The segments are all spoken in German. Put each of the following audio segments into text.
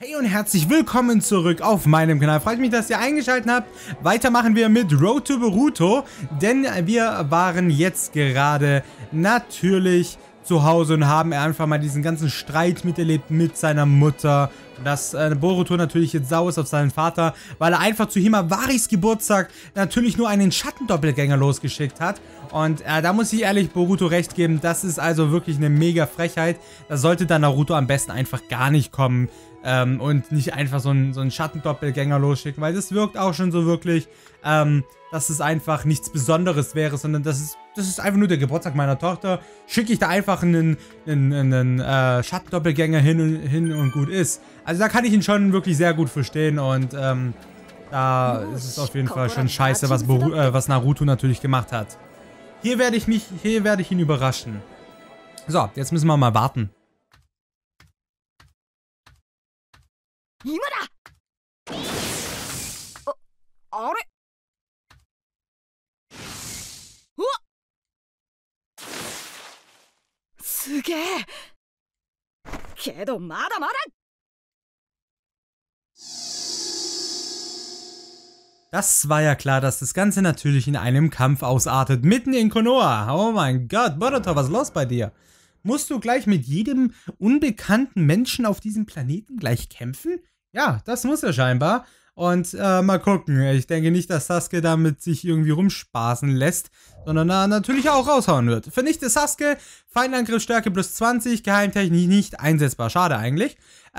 Hey und herzlich willkommen zurück auf meinem Kanal. Freut mich, dass ihr eingeschaltet habt. Weiter machen wir mit Road to Boruto, denn wir waren jetzt gerade natürlich zu Hause und haben einfach mal diesen ganzen Streit miterlebt mit seiner Mutter. Dass Boruto natürlich jetzt sauer ist auf seinen Vater, weil er einfach zu Himawaris Geburtstag natürlich nur einen Schattendoppelgänger losgeschickt hat. Und da muss ich ehrlich Boruto recht geben, das ist also wirklich eine mega Frechheit. Da sollte dann Naruto am besten einfach gar nicht kommen und nicht einfach so einen Schattendoppelgänger losschicken, weil das wirkt auch schon so wirklich, dass es einfach nichts Besonderes wäre, sondern das ist einfach nur der Geburtstag meiner Tochter. Schicke ich da einfach einen Schattendoppelgänger hin und gut ist. Also da kann ich ihn schon wirklich sehr gut verstehen und da ist es auf jeden Fall schon scheiße, was Naruto natürlich gemacht hat. Hier werde ich ihn überraschen. So, jetzt müssen wir mal warten. Das war ja klar, dass das Ganze natürlich in einem Kampf ausartet. Mitten in Konoha. Oh mein Gott, Boruto, was ist los bei dir? Musst du gleich mit jedem unbekannten Menschen auf diesem Planeten gleich kämpfen? Ja, das muss er scheinbar. Und mal gucken. Ich denke nicht, dass Sasuke damit sich irgendwie rumspaßen lässt, sondern natürlich auch raushauen wird. Vernichte Sasuke, Feindangriffsstärke plus 20, Geheimtechnik nicht einsetzbar. Schade eigentlich.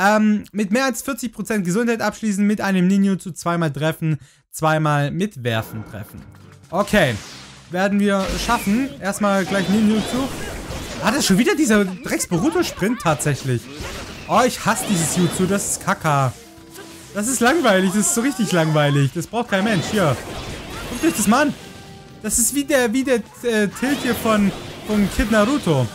Mit mehr als 40% Gesundheit abschließen, mit einem Ninjutsu zweimal treffen, zweimal mit Werfen treffen. Okay, werden wir schaffen. Erstmal gleich Ninjutsu. Ah, das ist schon wieder dieser Drecks-Boruto-Sprint tatsächlich. Oh, ich hasse dieses Jutsu, das ist Kacka. Das ist langweilig, das ist so richtig langweilig. Das braucht kein Mensch. Hier. Guckt euch das mal an. Das ist wie der Tilt hier von Kid Naruto.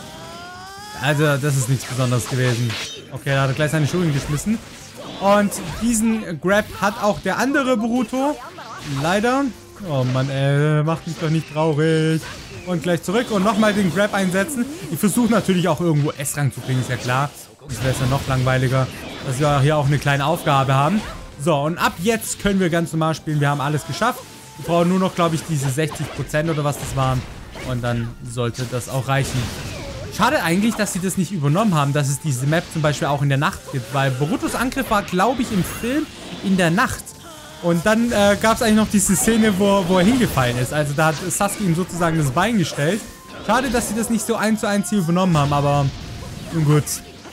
Also, das ist nichts Besonderes gewesen. Okay, da hat er gleich seine Schuhe geschmissen. Und diesen Grab hat auch der andere Boruto. Leider. Oh Mann, ey, macht mich doch nicht traurig. Und gleich zurück und nochmal den Grab einsetzen. Ich versuche natürlich auch irgendwo S-Rang zu kriegen, ist ja klar. Das wäre ja noch langweiliger, dass wir hier auch eine kleine Aufgabe haben. So, und ab jetzt können wir ganz normal spielen. Wir haben alles geschafft. Wir brauchen nur noch, glaube ich, diese 60% oder was das waren. Und dann sollte das auch reichen. Schade eigentlich, dass sie das nicht übernommen haben, dass es diese Map zum Beispiel auch in der Nacht gibt. Weil Borutos Angriff war, glaube ich, im Film in der Nacht. Und dann gab es eigentlich noch diese Szene, wo er hingefallen ist. Also da hat Sasuke ihm sozusagen das Bein gestellt. Schade, dass sie das nicht so 1:1 hier übernommen haben, aber nun gut.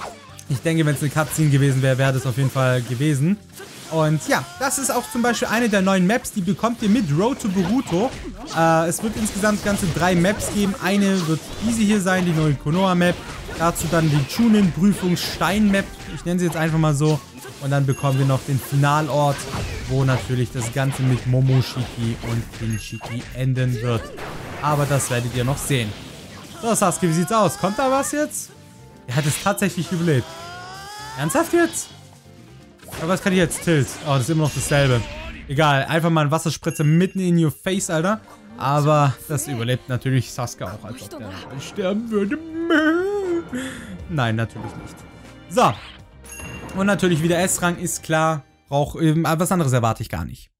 Ich denke, wenn es eine Cutscene gewesen wäre, wäre das auf jeden Fall gewesen. Und ja, das ist auch zum Beispiel eine der neuen Maps, die bekommt ihr mit Road to Boruto. Es wird insgesamt ganze 3 Maps geben. Eine wird diese hier sein, die neue Konoha-Map. Dazu dann die Chunin-Prüfungsstein-Map. Ich nenne sie jetzt einfach mal so. Und dann bekommen wir noch den Finalort, wo natürlich das Ganze mit Momoshiki und Kinshiki enden wird. Aber das werdet ihr noch sehen. So, Sasuke, wie sieht's aus? Kommt da was jetzt? Er hat es tatsächlich überlebt. Ernsthaft jetzt? Aber was kann ich jetzt tilt? Oh, das ist immer noch dasselbe. Egal, einfach mal ein Wasserspritzer mitten in your face, Alter. Aber das überlebt natürlich Sasuke auch, als ob der sterben würde. Nein, natürlich nicht. So. Und natürlich wieder S-Rang, ist klar. Was anderes erwarte ich gar nicht.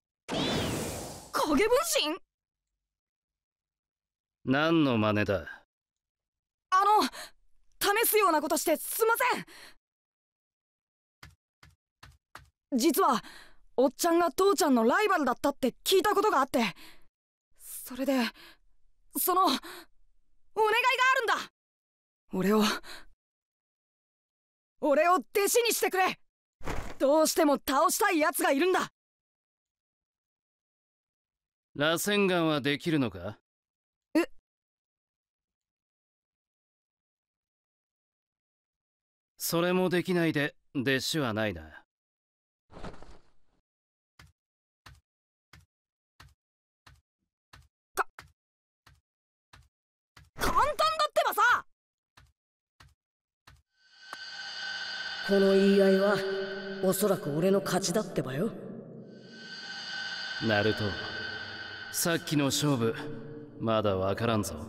Naruto, さっきの勝負、まだわからんぞ。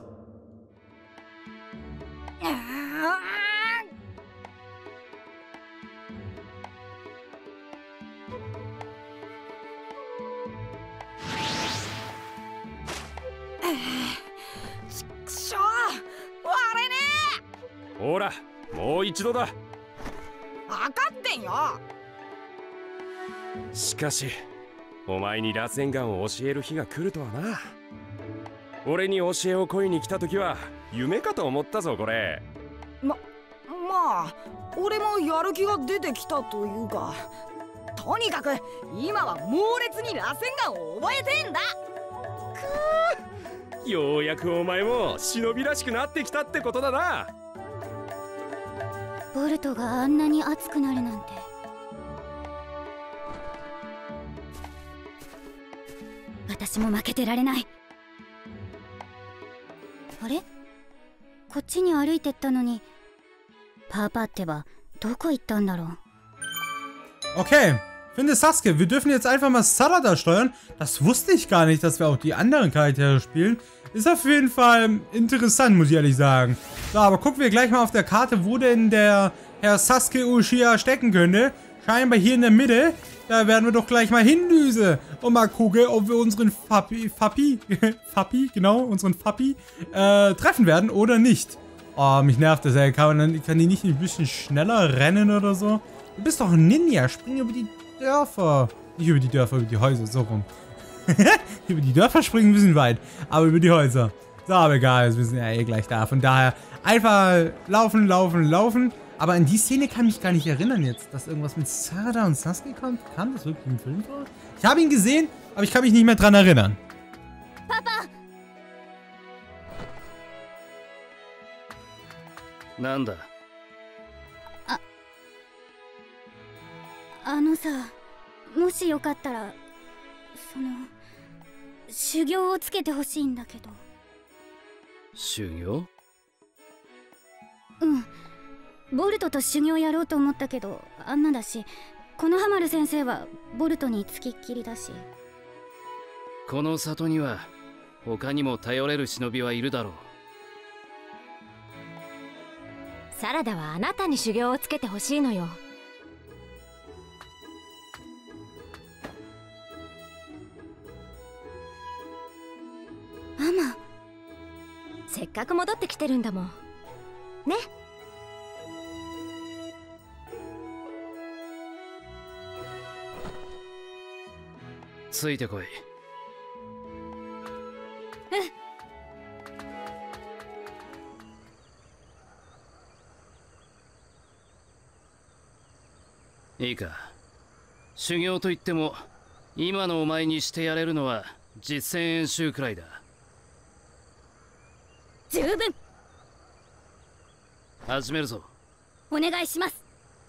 ほらもう一度だ。 分かってんよ。 しかしお前に螺旋丸を教える日が来るとはな。俺に教えを請いに来た時は夢かと思ったぞこれ。 まあ俺もやる気が出てきたというか、とにかく今は猛烈に螺旋丸を覚えてんだ。 ようやくお前も忍びらしくなってきたってことだな。 ボルトがあんなに熱くなるなんて。私も負けてられない。あれ、こっちに歩いてったのに、パーパーってばどこ行ったんだろう。 Okay, finde Sasuke, wir dürfen jetzt einfach mal Sarada steuern. Das wusste ich gar nicht, dass wir auch die anderen Charaktere spielen. Ist auf jeden Fall interessant, muss ich ehrlich sagen. So, aber gucken wir gleich mal auf der Karte, wo denn der Herr Sasuke Uchiha stecken könnte. Scheinbar hier in der Mitte. Da werden wir doch gleich mal hindüsen und mal gucken, ob wir unseren Fappi, unseren Fappi treffen werden oder nicht. Oh, mich nervt das, ey. Kann die nicht ein bisschen schneller rennen oder so? Du bist doch ein Ninja. Spring über die Dörfer. Nicht über die Dörfer, über die Häuser. So rum. Über die Dörfer springen ein bisschen weit. Aber über die Häuser. So, aber egal. Wir sind ja eh gleich da. Von daher einfach laufen, laufen, laufen. Aber an die Szene kann ich mich gar nicht erinnern jetzt. Dass irgendwas mit Sarada und Sasuke kommt. Kam das wirklich im Film vor? Ich habe ihn gesehen, aber ich kann mich nicht mehr dran erinnern. Papa! なんだ。 あのさ、もしよかったら修行をつけてほしいんだけど。 修行？ うん、ボルトと修行やろうと思ったけどあんなだし、このハマル先生はボルトにつきっきりだし。 この里には他にも頼れる忍びはいるだろう。 サラダはあなたに修行をつけてほしいのよ。 ママ、 せっかく戻ってきてるんだもんね。 ついてこい。いいか。修行といっても今のお前にしてやれるのは実践演習くらいだ。 十分。 始めるぞ。 お願いします。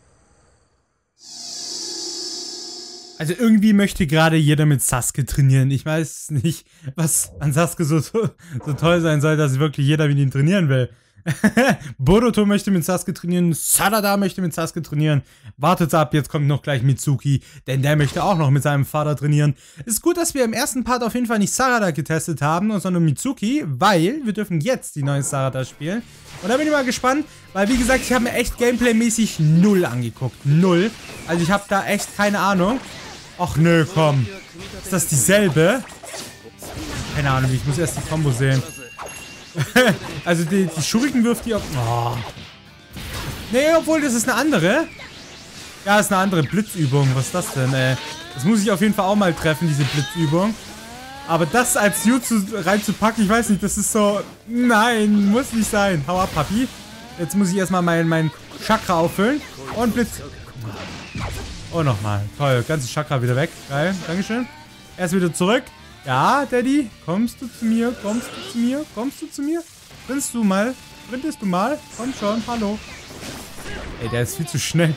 Also irgendwie möchte gerade jeder mit Sasuke trainieren. Ich weiß nicht, was an Sasuke so toll sein soll, dass wirklich jeder mit ihm trainieren will. Boruto möchte mit Sasuke trainieren, Sarada möchte mit Sasuke trainieren. Wartet ab, jetzt kommt noch gleich Mitsuki, denn der möchte auch noch mit seinem Vater trainieren. Ist gut, dass wir im ersten Part auf jeden Fall nicht Sarada getestet haben, sondern Mitsuki, weil wir dürfen jetzt die neue Sarada spielen. Und da bin ich mal gespannt, weil wie gesagt, ich habe mir echt Gameplay-mäßig null angeguckt. Null. Also ich habe da echt keine Ahnung. Ach nö, komm. Ist das dieselbe? Keine Ahnung, ich muss erst die Combo sehen. Also die Shuriken wirft die auf... Oh. Nee, obwohl, das ist eine andere. Ja, das ist eine andere Blitzübung. Was ist das denn, ey? Das muss ich auf jeden Fall auch mal treffen, diese Blitzübung. Aber das als Jutsu reinzupacken, ich weiß nicht, das ist so... Nein, muss nicht sein. Hau ab, Papi. Jetzt muss ich erstmal mein Chakra auffüllen. Und Blitz... Oh, nochmal. Toll, ganzes Chakra wieder weg. Geil, dankeschön. Erst wieder zurück. Ja, Daddy, kommst du zu mir? Kommst du zu mir? Kommst du zu mir? Sprintest du mal? Sprintest du mal? Komm schon, hallo. Ey, der ist viel zu schnell.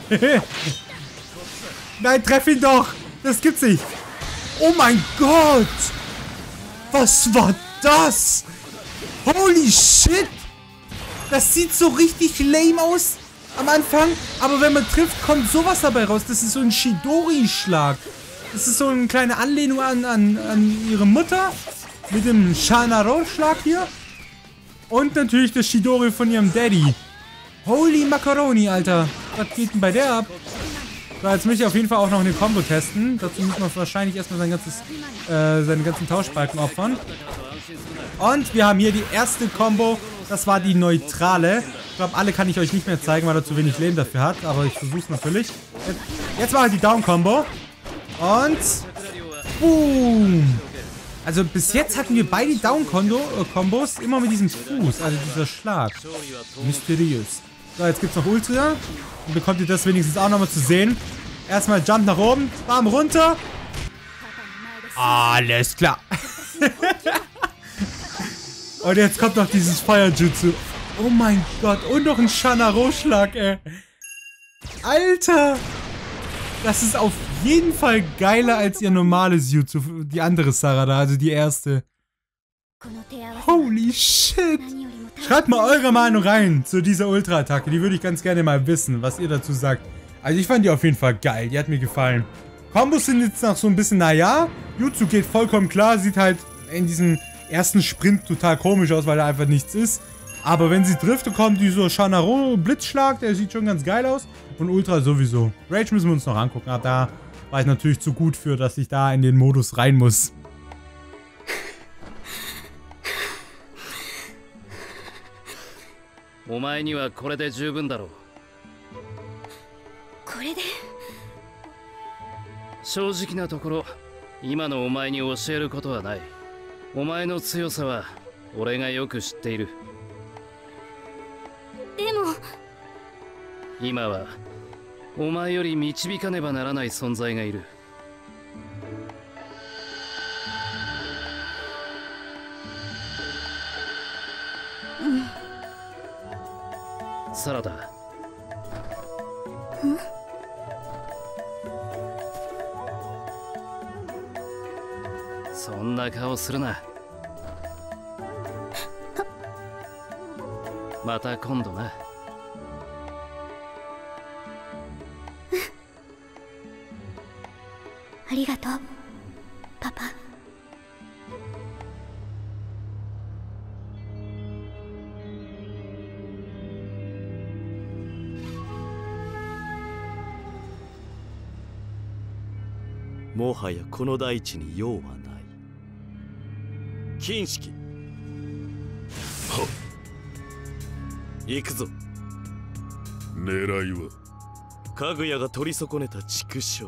Nein, treff ihn doch! Das gibt's nicht. Oh mein Gott! Was war das? Holy shit! Das sieht so richtig lame aus am Anfang, aber wenn man trifft, kommt sowas dabei raus. Das ist so ein Chidori-Schlag. Das ist so eine kleine Anlehnung an ihre Mutter mit dem Shanaro-Schlag hier. Und natürlich das Chidori von ihrem Daddy. Holy Macaroni, Alter. Was geht denn bei der ab? So, jetzt möchte ich auf jeden Fall auch noch eine Combo testen. Dazu muss man wahrscheinlich erstmal seine ganzen Tauschbalken opfern. Und wir haben hier die erste Combo Das war die neutrale. Ich glaube, alle kann ich euch nicht mehr zeigen, weil er zu wenig Leben dafür hat. Aber ich versuche es natürlich. Jetzt mache ich die Down-Combo. Und boom. Also bis jetzt hatten wir beide Down-Kombos immer mit diesem Fuß, also dieser Schlag. Mysteriös. So, jetzt gibt es noch Ultra. Dann bekommt ihr das wenigstens auch nochmal zu sehen. Erstmal Jump nach oben, bam, runter. Alles klar. Und jetzt kommt noch dieses Feuerjutsu. Oh mein Gott, und noch ein Shanaro-Schlag, ey. Alter. Das ist auf jeden Fall geiler als ihr normales Jutsu, die andere Sarada, also die erste. Holy shit. Schreibt mal eure Meinung rein zu dieser Ultra-Attacke. Die würde ich ganz gerne mal wissen, was ihr dazu sagt. Also ich fand die auf jeden Fall geil. Die hat mir gefallen. Kombos sind jetzt noch so ein bisschen, naja. Jutsu geht vollkommen klar. Sieht halt in diesem ersten Sprint total komisch aus, weil da einfach nichts ist. Aber wenn sie trifft, kommt dieser Shanaro-Blitzschlag. Der sieht schon ganz geil aus. Und Ultra sowieso. Rage müssen wir uns noch angucken. Aber da war ich natürlich zu gut für, dass ich da in den Modus rein muss. Sarada. そんな顔するな。また今度な。 ありがとう、パパ。 もはやこの大地に用はない。金色。行くぞ。 狙いはかぐやが取り損ねた畜生。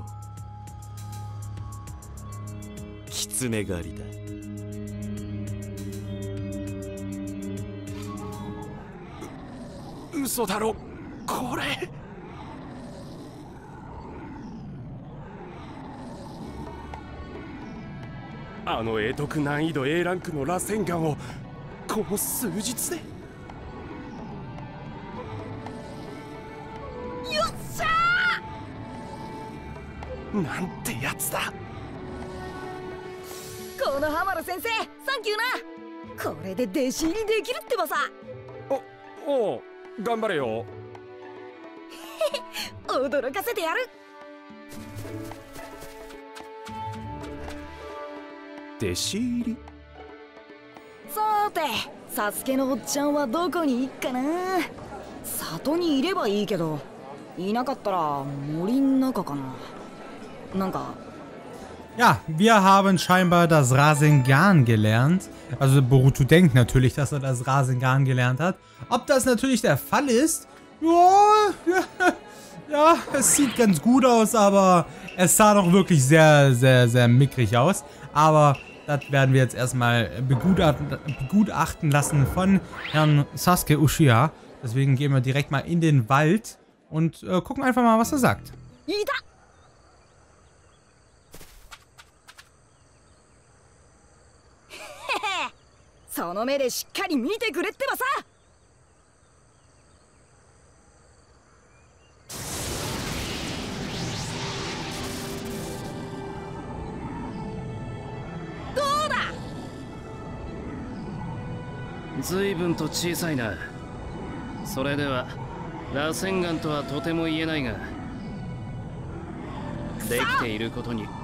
狐狩りだ。 嘘だろこれ。あの永徳難易度 A ランクの螺旋岩をこの数日で。 よっしゃーなんてやつだ。 このハマル先生、サンキューな。これで弟子入りできるってばさ。 おう頑張れよ。 驚かせてやる。 弟子入り。 さて、サスケのおっちゃんはどこに行っかな。里にいればいいけど、いなかったら森の中かな。なんか。 Ja, wir haben scheinbar das Rasengan gelernt. Also Boruto denkt natürlich, dass er das Rasengan gelernt hat. Ob das natürlich der Fall ist? Ja, es sieht ganz gut aus, aber es sah doch wirklich sehr, sehr, sehr mickrig aus. Aber das werden wir jetzt erstmal begutachten lassen von Herrn Sasuke Uchiha. Deswegen gehen wir direkt mal in den Wald und gucken einfach mal, was er sagt. その目でしっかり見てくれってばさ。どうだ。 随分と小さいな。それでは螺旋岩とはとても言えないが、できていることに。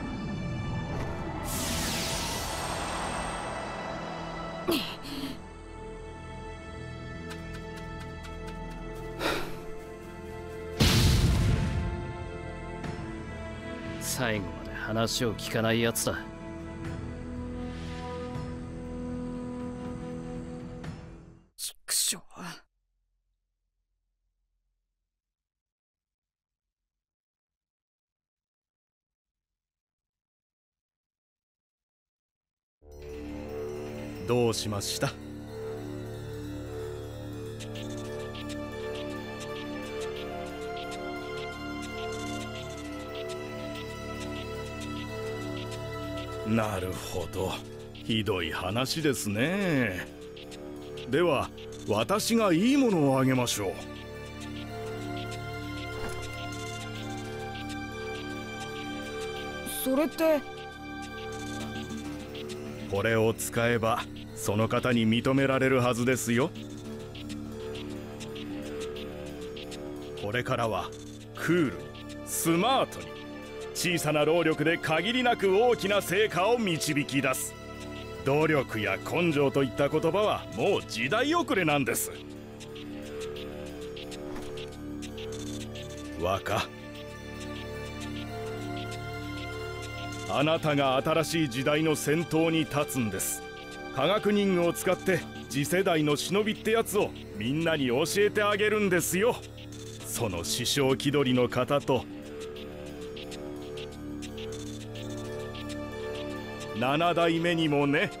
最後まで話を聞かないやつだ。 どうしました？ なるほど、ひどい話ですね。では私がいいものをあげましょう。 それって。 これを使えばその方に認められるはずですよ。これからはクールにスマートに小さな労力で限りなく大きな成果を導き出す。努力や根性といった言葉はもう時代遅れなんです。若、あなたが新しい時代の先頭に立つんです。科学忍具を使って次世代の忍びってやつをみんなに教えてあげるんですよ。その師匠気取りの方と7代目にもね。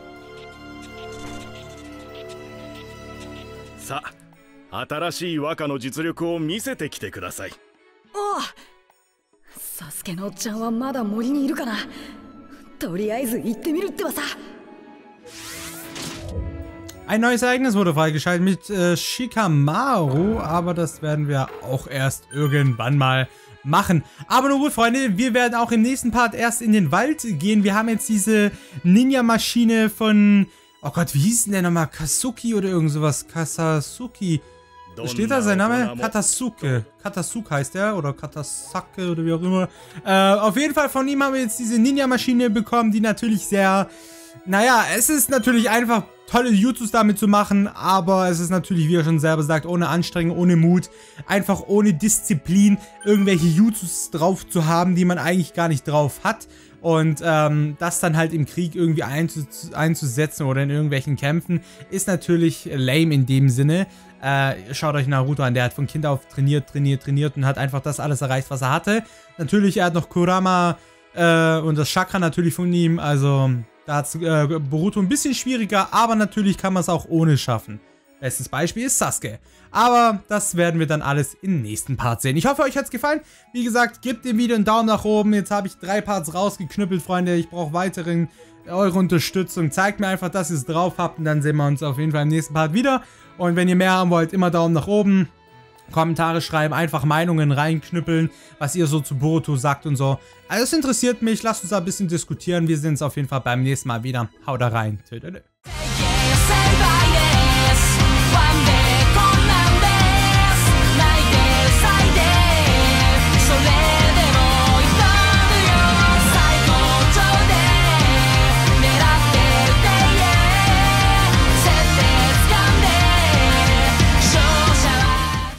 さあ、新しい和歌の実力を見せてきてください。 おう、サスケのおっちゃんはまだ森にいるかな。とりあえず行ってみるってばさ。 Ein neues Ereignis wurde freigeschaltet mit Shikamaru, aber das werden wir auch erst irgendwann mal machen. Aber nun gut, Freunde, wir werden auch im nächsten Part erst in den Wald gehen. Wir haben jetzt diese Ninja-Maschine von, oh Gott, wie hieß denn der nochmal? Kasuki oder irgend sowas? Kasasuki. Steht da sein Name? Katasuke. Katasuke heißt der, oder Katasake oder wie auch immer. Auf jeden Fall von ihm haben wir jetzt diese Ninja-Maschine bekommen, die natürlich sehr, naja, es ist natürlich einfach tolle Jutsus damit zu machen, aber es ist natürlich, wie er schon selber sagt, ohne Anstrengung, ohne Mut, einfach ohne Disziplin, irgendwelche Jutsus drauf zu haben, die man eigentlich gar nicht drauf hat. Und das dann halt im Krieg irgendwie einzusetzen oder in irgendwelchen Kämpfen, ist natürlich lame in dem Sinne. Schaut euch Naruto an, der hat von Kind auf trainiert und hat einfach das alles erreicht, was er hatte. Natürlich, er hat noch Kurama und das Chakra natürlich von ihm, also da hat es Boruto ein bisschen schwieriger, aber natürlich kann man es auch ohne schaffen. Bestes Beispiel ist Sasuke. Aber das werden wir dann alles im nächsten Part sehen. Ich hoffe, euch hat es gefallen. Wie gesagt, gebt dem Video einen Daumen nach oben. Jetzt habe ich 3 Parts rausgeknüppelt, Freunde. Ich brauche weiterhin eure Unterstützung. Zeigt mir einfach, dass ihr es drauf habt und dann sehen wir uns auf jeden Fall im nächsten Part wieder. Und wenn ihr mehr haben wollt, immer Daumen nach oben. Kommentare schreiben, einfach Meinungen reinknüppeln, was ihr so zu Boruto sagt und so. Also es interessiert mich, lasst uns da ein bisschen diskutieren. Wir sehen uns auf jeden Fall beim nächsten Mal wieder. Haut da rein. Tschüss.